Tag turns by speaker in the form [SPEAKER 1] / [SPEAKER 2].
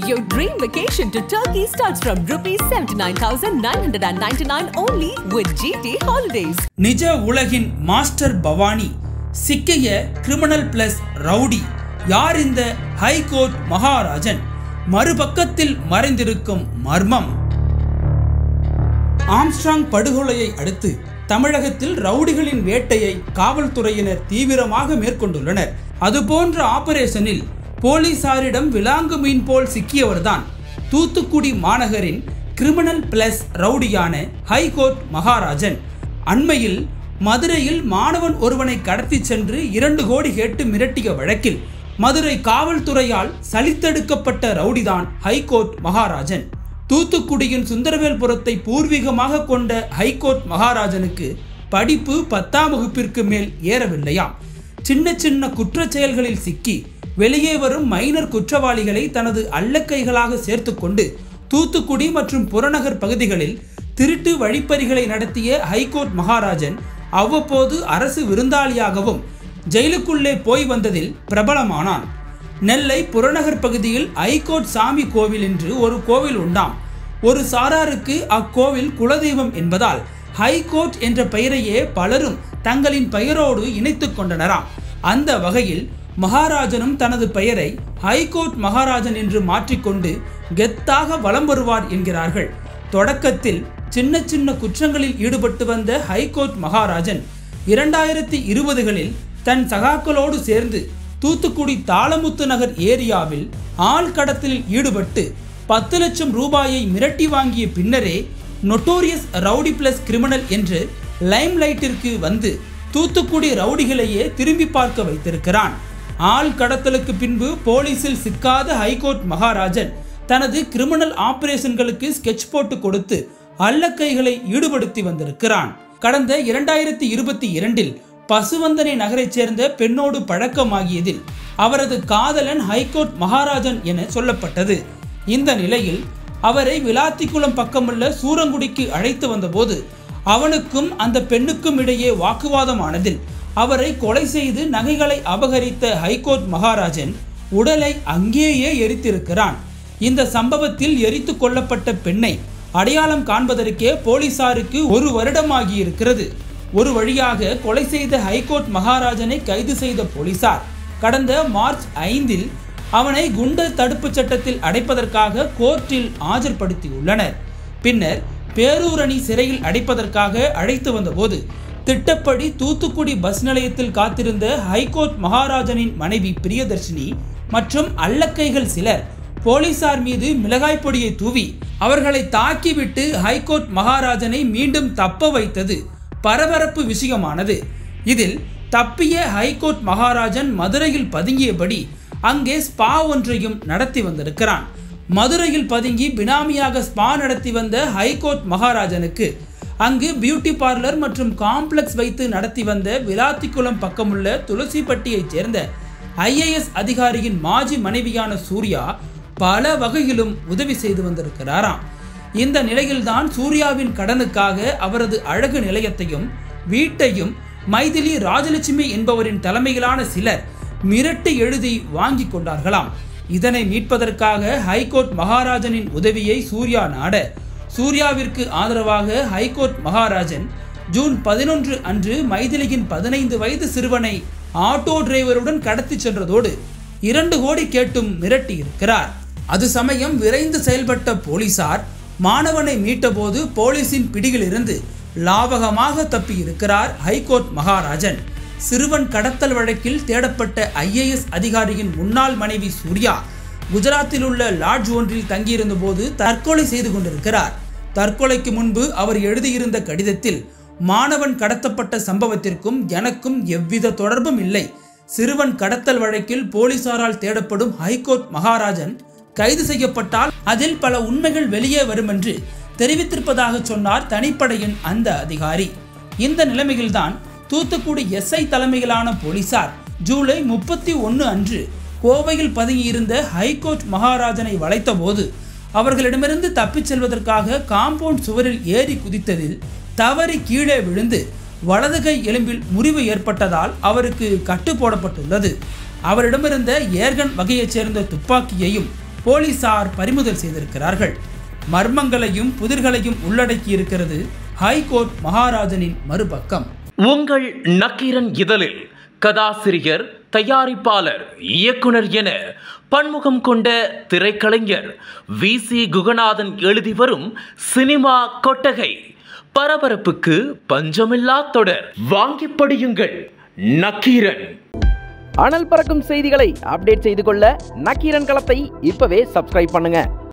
[SPEAKER 1] Your dream vacation to Turkey starts from ₹79,999 only with GT Holidays.
[SPEAKER 2] நிஜ உலகின் master Bhavani சிக்கிய criminal plus rowdy யார் இந்த ஹைகோர்ட் மகாராஜன்? மறுபக்கத்தில் மறைந்திருக்கும் மர்மம். ஆம்ஸ்ட்ராங் படுகொலையை அடுத்து தமிழகத்தில் ரவுடிகளின் வேட்டையை காவல்துறையினர் தீவிரமாக மேற்கொண்டுள்ளனர். அதுபோன்ற ஆபரேஷனில் போலீசாரிடம் விலாங்கு மீன் போல் சிக்கியவர்தான் தூத்துக்குடி மாநகரின் கிரிமினல் பிளஸ் ரவுடியான ஹைகோர்ட் மகாராஜன். அண்மையில் மதுரையில் மாணவன் ஒருவனை கடத்தி சென்று 2 கோடி கேட்டு மிரட்டிய வழக்கில் மதுரை காவல்துறையால் சலித்தெடுக்கப்பட்ட ரவுடிதான் ஹைகோர்ட் மகாராஜன். தூத்துக்குடியின் சுந்தரவேல்புரத்தை பூர்வீகமாக கொண்ட ஹைகோர்ட் மகாராஜனுக்கு படிப்பு 10ஆம் வகுப்பிற்கு மேல் ஏறவில்லையாம். சின்ன சின்ன குற்றச் செயல்களில் சிக்கி வெளியே வரும் மைனர் குற்றவாளிகளை தனது அல்லக்கைகளாக சேர்த்து கொண்டு தூத்துக்குடி மற்றும் புறநகர் பகுதிகளில் திருட்டு வழிப்பறிகளை நடத்திய ஹைகோர்ட் மகாராஜன் அவ்வப்போது அரசு விருந்தாளியாகவும் ஜெயிலுக்குள்ளே போய் வந்ததில் பிரபலமானான். நெல்லை புறநகர் பகுதியில் ஹைகோர்ட் சாமி கோவில் என்று ஒரு கோவில் உண்டாம். ஒரு சாராருக்கு அக்கோவில் குலதெய்வம் என்பதால் ஹைகோர்ட் என்ற பெயரையே பலரும் தங்களின் பெயரோடு இணைத்து கொண்டனராம். அந்த வகையில் மகாராஜனும் தனது பெயரை ஹைகோர்ட் மகாராஜன் என்று மாற்றிக்கொண்டு கெத்தாக வலம் வருவார் என்கிறார்கள். தொடக்கத்தில் சின்ன சின்ன குற்றங்களில் ஈடுபட்டு வந்த ஹைகோர்ட் மகாராஜன் 2020களில் தன் சகாக்களோடு சேர்ந்து தூத்துக்குடி தாளமுத்து நகர் ஏரியாவில் ஆள் கடத்தலில் ஈடுபட்டு 10 லட்சம் ரூபாயை மிரட்டி வாங்கிய பின்னரே நொட்டோரியஸ் ரவுடி பிளஸ் கிரிமினல் என்று லைம் லைட்டிற்கு வந்து தூத்துக்குடி ரவுடிகளையே திரும்பி பார்க்க வைத்திருக்கிறான். ஆள் கடத்தலுக்கு பின்பு போலீசில் சிக்காத ஹைகோர்ட் மகாராஜன் தனது கிரிமினல் ஆபரேஷன்களுக்கு ஸ்கெட்ச் போட்டு கொடுத்து அல்லக்கைகளை ஈடுபடுத்தி வந்திருக்கிறான். கடந்த 2022இல் பசுவந்தனை நகரைச் சேர்ந்த பெண்ணோடு பழக்கமாகியதில் அவரது காதலன் ஹைகோர்ட் மகாராஜன் என சொல்லப்பட்டது. இந்த நிலையில் அவரை விளாத்திக்குளம் பக்கமுள்ள சூரங்குடிக்கு அழைத்து வந்தபோது அவனுக்கும் அந்த பெண்ணுக்கும் இடையே வாக்குவாதமானதில் அவரை கொலை செய்து நகைகளை அபகரித்த ஹைகோர்ட் மகாராஜன் உடலை அங்கேயே எரித்திருக்கிறான். இந்த சம்பவத்தில் எரித்து கொல்லப்பட்ட பெண்ணை அடையாளம் காண்பதற்கே போலீசாருக்கு 1 வருடமாகியிருக்கிறது. ஒரு வழியாக கொலை செய்த ஹைகோர்ட் மகாராஜனை கைது செய்த போலீசார் கடந்த மார்ச் 5இல் அவனை குண்டர் தடுப்பு சட்டத்தில் அடைப்பதற்காக கோர்ட்டில் ஆஜர்படுத்தியுள்ளனர். பின்னர் பேரூரணி சிறையில் அடைப்பதற்காக அழைத்து வந்தபோது திட்டப்படி தூத்துக்குடி பஸ் நிலையத்தில் காத்திருந்த ஹைகோர்ட் மகாராஜனின் மனைவி பிரியதர்ஷினி மற்றும் அல்லக்கைகள் சிலர் போலீசார் மீது மிளகாய் பொடியை தூவி அவர்களை தாக்கிவிட்டு ஹைகோர்ட் மகாராஜனை மீண்டும் தப்ப வைத்தது பரபரப்பு விஷயமானது. இதில் தப்பிய ஹைகோர்ட் மகாராஜன் மதுரையில் பதுங்கியபடி அங்கே ஸ்பா ஒன்றையும் நடத்தி வந்திருக்கிறான். மதுரையில் பதுங்கி பினாமியாக ஸ்பா நடத்தி வந்த ஹைகோர்ட் மகாராஜனுக்கு அங்கு பியூட்டி பார்லர் மற்றும் காம்ப்ளெக்ஸ் வைத்து நடத்தி வந்த விளாத்திக்குளம் பக்கமுள்ள துளசிப்பட்டியைச் சேர்ந்த IAS அதிகாரியின் மாஜி மனைவியான சூர்யா பல வகையிலும் உதவி செய்து வந்திருக்கிறாராம். இந்த நிலையில்தான் சூர்யாவின் கடனுக்காக அவரது அழகு நிலையத்தையும் வீட்டையும் மைதிலி ராஜலட்சுமி என்பவரின் தலைமையிலான சிலர் மிரட்டி எழுதி வாங்கி கொண்டார்களாம். இதனை மீட்பதற்காக ஹைகோர்ட் மகாராஜனின் உதவியை சூர்யா நாட சூர்யாவிற்கு ஆதரவாக ஹைகோர்ட் மகாராஜன் ஜூன் 11 அன்று மைதிலியின் 15 வயது சிறுவனை ஆட்டோ டிரைவருடன் கடத்தி சென்றதோடு 2 கோடி கேட்டும் மிரட்டி இருக்கிறார். அது சமயம் விரைந்து செயல்பட்ட போலீசார் மாணவனை மீட்டபோது போலீசின் பிடியில் இருந்து லாபகமாக தப்பி இருக்கிறார் ஹைகோர்ட் மகாராஜன். சிறுவன் கடத்தல் வழக்கில் தேடப்பட்ட IAS அதிகாரியின் முன்னாள் மனைவி சூர்யா குஜராத்தில் உள்ள லாட்ஜ் ஒன்றில் தங்கியிருந்த போது தற்கொலை செய்து கொண்டிருக்கிறார். தற்கொலைக்கு முன்பு அவர் எழுதியிருந்த கடிதத்தில் மாணவன் கடத்தப்பட்ட சம்பவத்திற்கும் எனக்கும் எவ்வித தொடர்பும் இல்லை. சிறுவன் கடத்தல் வழக்கில் போலீசாரால் தேடப்படும் ஹைகோர்ட் மகாராஜன் கைது செய்யப்பட்டால் அதில் பல உண்மைகள் வெளியே வரும் என்று தெரிவித்திருப்பதாக சொன்னார் தனிப்படையின் அந்த அதிகாரி. இந்த நிலைமையில்தான் தூத்துக்குடி SI தலைமையிலான போலீசார் ஜூலை 31 அன்று கோவையில் பதுங்கியிருந்த ஹைகோர்ட் மகாராஜனை வளைத்த போது அவர்களிடமிருந்து தப்பிச் செல்வதற்காக காம்பவுண்ட் சுவரில் ஏறி குதித்ததில் தவறி கீழே விழுந்து வலது கை எலும்பில் முறிவு ஏற்பட்டதால் அவருக்கு கட்டு போடப்பட்டுள்ளது. அவரிடமிருந்த ஏர்கன் வகையைச் சேர்ந்த துப்பாக்கியையும் போலீசார் பறிமுதல் செய்திருக்கிறார்கள். மர்மங்களையும் புதிர்களையும் உள்ளடக்கி இருக்கிறது ஹைகோர்ட் மகாராஜனின் மறுபக்கம்.
[SPEAKER 3] உங்கள் நக்கீரன் இதழில் கதாசிரியர், தயாரிப்பாளர், இயக்குனர் என பன்முகம் கொண்ட திரைக்கலைஞர் VC குகநாதன் எழுதி வரும் சினிமா கொட்டகை. பரபரப்புக்கு பஞ்சமில்லா தொடர். வாங்கி படியுங்கள் நக்கீரன்.
[SPEAKER 4] அனல் பறக்கும் செய்திகளை அப்டேட் செய்து கொள்ள நக்கீரன் களத்தை இப்பவே சப்ஸ்கிரைப் பண்ணுங்க.